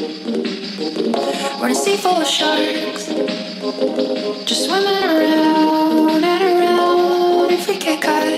We're in a sea full of sharks, just swimming around and around. If we get caught,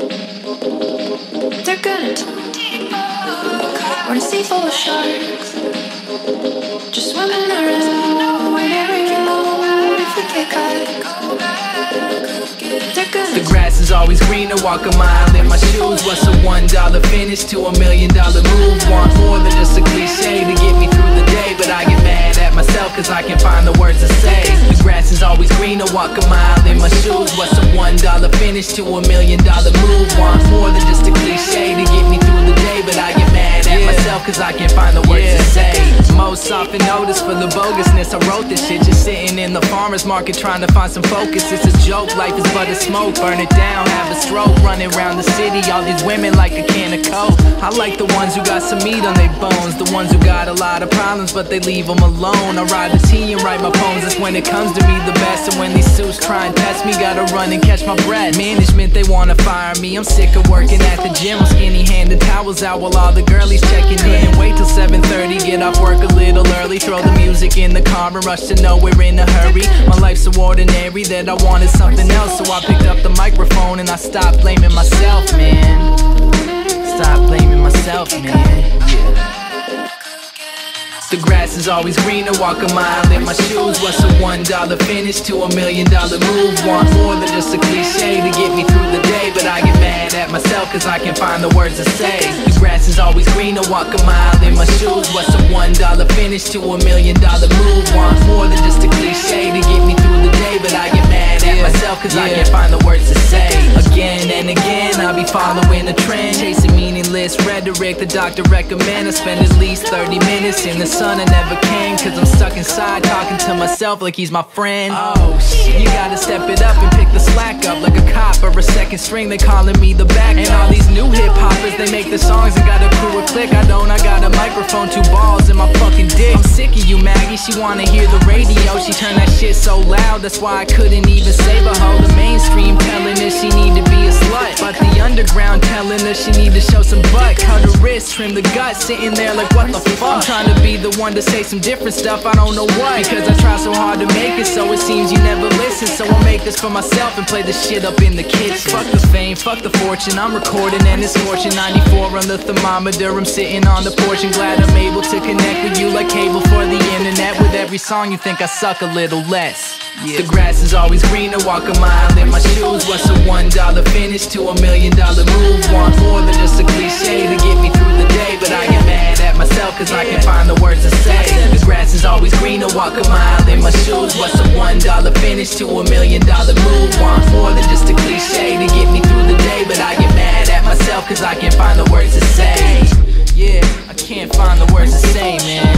they're gonna take deeper. We're in a sea full of sharks, just swimming around and around. If we get caught, they're gonna. The grass is always greener, walk a mile in my shoes. What's a $1 finish to $1 million move? Want more than just a cliche to get me through the day, but I get mad at myself cause I can't find the words to say. The grass is always greener, walk a mile in my shoes. What's a $1 finish to $1 million move? Want more than just a cliche to get me through the day, but I get mad at myself cause I can't find the words to say. Most often noticed for the bogusness, I wrote this shit just sitting in the farmer's market trying to find some focus. It's a joke, life is but a smoke, burn it down, have a stroke. Running around the city, all these women like a can of coke. I like the ones who got some meat on their bones, the ones who got a lot of problems but they leave them alone. I ride the T and write my poems, that's when it comes to me the best. And when these suits try and test me, gotta run and catch my breath. Management, they wanna fire me, I'm sick of working at the gym. I'm skinny handing towels out while all the girlies checking in. Wait till 7:30, get off work a little early. Throw the music in the car and rush to nowhere in a hurry. My life's so ordinary that I wanted something else, so I picked up the microphone and I stopped blaming myself, man. Stop blaming myself, man. Yeah. The grass is always greener, walk a mile in my shoes. What's a $1 finish to $1 million move? Want more than just a cliche to get me through the day, but I get mad at myself cause I can't find the words to say. The grass is always greener, walk a mile in my shoes. What's a $1 finish to $1 million move? Want more than just a cliche to get me through the day, but I get mad at myself cause I can't find the words to say. Again and again, I'll be following a trend, chasing meaningless rhetoric the doctor recommend. I spend at least 30 minutes in the sun, I never can cause I'm stuck inside talking to myself like he's my friend. Oh shit, you gotta step it up and pick the slack up like a cop or a second string, they calling me the back. And all these new hip hoppers, they make the songs and got a crew of click. I got a microphone, 2 balls in my fucking dick. I'm sick of you, Maggie, she wanna hear the radio, she turned that shit so loud, that's why I couldn't even save a hoe. The mainstream telling her she need to be a slut, but the underground telling her she need to show some butt. Cut her wrist, trim the gut, sitting there like what the fuck. I'm trying to be the one to say some different stuff, I don't know what, because I try so hard to make it, so it seems you never listen. So I'll make this for myself and play this shit up in the kitchen. Fuck the fame, fuck the fortune, I'm recording and it's fortune 94 on the thermometer, I'm sitting on the porch and glad I'm able to connect with you like cable for the internet. With every song you think I suck a little less. The grass is always greener, walk a mile in my shoes. What's a $1 finish to $1 million move? Want more than just a cliche to get me through the day, but I get mad at myself cause I can't find the words to say. The grass is always greener, walk a mile in my shoes. What's a $1 finish to $1 million move? Want more than just a cliche to get me through the day, but I get mad at myself cause I can't find the words to say. Yeah, I can't find the words to say, man.